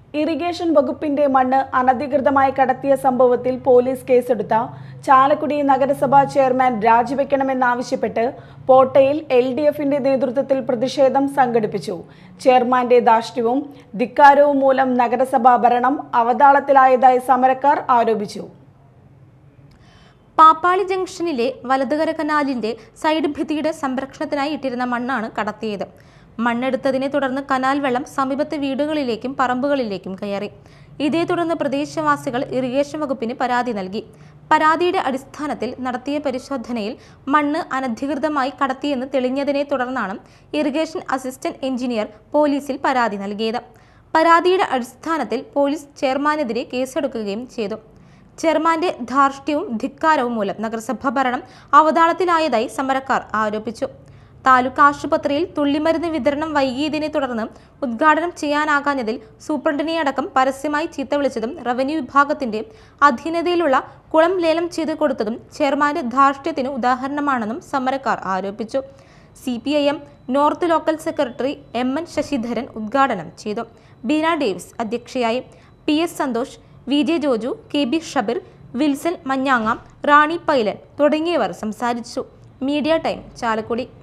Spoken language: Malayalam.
ഇറിഗേഷൻ വകുപ്പിന്റെ മണ്ണ് അനധികൃതമായി കടത്തിയ സംഭവത്തിൽ പോലീസ് കേസെടുത്ത ചാലക്കുടി നഗരസഭാ ചെയർമാൻ രാജിവെക്കണമെന്നാവശ്യപ്പെട്ട് പോട്ടയിൽ LDFന്റെ നേതൃത്വത്തിൽ പ്രതിഷേധം സംഘടിപ്പിച്ചു. ചെയർമാന്റെ ധാർഷ്ട്യവും ധിക്കാരവും മൂലം നഗരസഭാ ഭരണം അവതാളത്തിലായതായി സമരക്കാർ ആരോപിച്ചു. പാപ്പാളി ജംഗ്ഷനിലെ വലതുകര കനാലിന്റെ സൈഡ് ഭിത്തിയുടെ സംരക്ഷണത്തിനായി ഇട്ടിരുന്ന മണ്ണാണ് കടത്തിയത്. മണ്ണെടുത്തതിനെ തുടർന്ന് കനാൽ വെള്ളം സമീപത്തെ വീടുകളിലേക്കും പറമ്പുകളിലേക്കും കയറി. ഇതേ തുടർന്ന് പ്രദേശവാസികൾ ഇറിഗേഷൻ വകുപ്പിന് പരാതി നൽകി. പരാതിയുടെ അടിസ്ഥാനത്തിൽ നടത്തിയ പരിശോധനയിൽ മണ്ണ് അനധികൃതമായി കടത്തിയെന്ന് തെളിഞ്ഞതിനെ തുടർന്നാണ് ഇറിഗേഷൻ അസിസ്റ്റന്റ് എഞ്ചിനീയർ പോലീസിൽ പരാതി നൽകിയത്. പരാതിയുടെ അടിസ്ഥാനത്തിൽ പോലീസ് ചെയർമാനെതിരെ കേസെടുക്കുകയും ചെയ്തു. ചെയർമാന്റെ ധാർഷ്ട്യവും ധിക്കാരവും മൂലം നഗരസഭാ ഭരണം അവതാളത്തിലായതായി സമരക്കാർ ആരോപിച്ചു. താലൂക്ക് ആശുപത്രിയിൽ തുള്ളിമരുന്ന് വിതരണം വൈകിയതിനെ തുടർന്ന് ഉദ്ഘാടനം ചെയ്യാനാകാഞ്ഞതിൽ സൂപ്രണ്ടിനെയടക്കം പരസ്യമായി ചീത്ത വിളിച്ചതും റവന്യൂ വിഭാഗത്തിന്റെ അധീനതയിലുള്ള കുളം ലേലം ചെയ്ത് കൊടുത്തതും ചെയർമാന്റെ ധാർഷ്ട്യത്തിന് ഉദാഹരണമാണെന്നും സമരക്കാർ ആരോപിച്ചു. CPIM north local secretary MN Sasidharan ഉദ്ഘാടനം ചെയ്തു. ബീന ഡേവിസ് അധ്യക്ഷയായി. PS Santhosh, VJ Joju, KB Shabeer, Wilson മഞ്ഞാങ്ങ, റാണി പൈലൻ തുടങ്ങിയവർ സംസാരിച്ചു. Media time, Chalakudy.